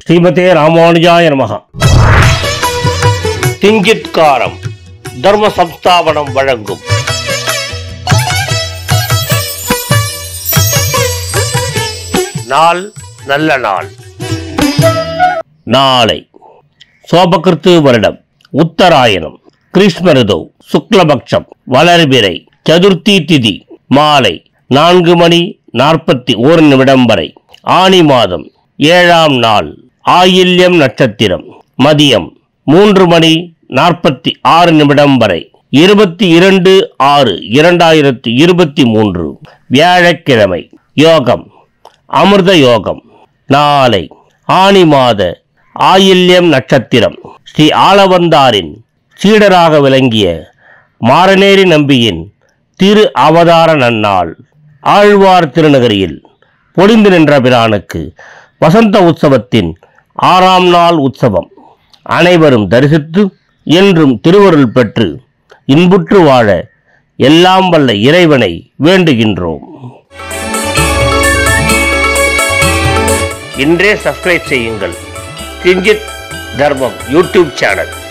ஸ்ரீமதே ராமானுஜாய நமஹ. திங்கிட்காரம் தர்ம சம்ஸ்தாபனம் வழங்கும் நாள் நல்ல நாள். நாளை சோபகிருத்து வருடம் உத்தராயணம், கிருஷ்ண ரிது, சுக்லபக்ஷம், வளர்பிறை, சதுர்த்தி திதி மாலை 4:41 வரை. ஆனி மாதம் 7ஆம் நாள், ஆயில்யம் நட்சத்திரம், மதியம் 3:46 வரை. 22/6/2023 வியாழக்கிழமை. யோகம் அமிர்த யோகம். நாளை ஆனி மாத ஆயில்யம் நட்சத்திரம், ஸ்ரீ ஆளவந்தாரின் சீடராக விளங்கிய மாரநேரி நம்பியின் திரு அவதார நன்னாள். ஆழ்வார் திருநகரியில் பொழிந்து நின்ற பிரானுக்கு வசந்த உற்சவத்தின் 6ஆம் நாள் உற்சவம். அனைவரும் தரிசித்து என்றும் திருவருள் பெற்று இன்புற்று வாழ எல்லாம் வல்ல இறைவனை வேண்டுகின்றோம். இன்றே சப்ஸ்கிரைப் செய்யுங்கள் கிஞ்சித் தர்மம் யூடியூப் சேனல்.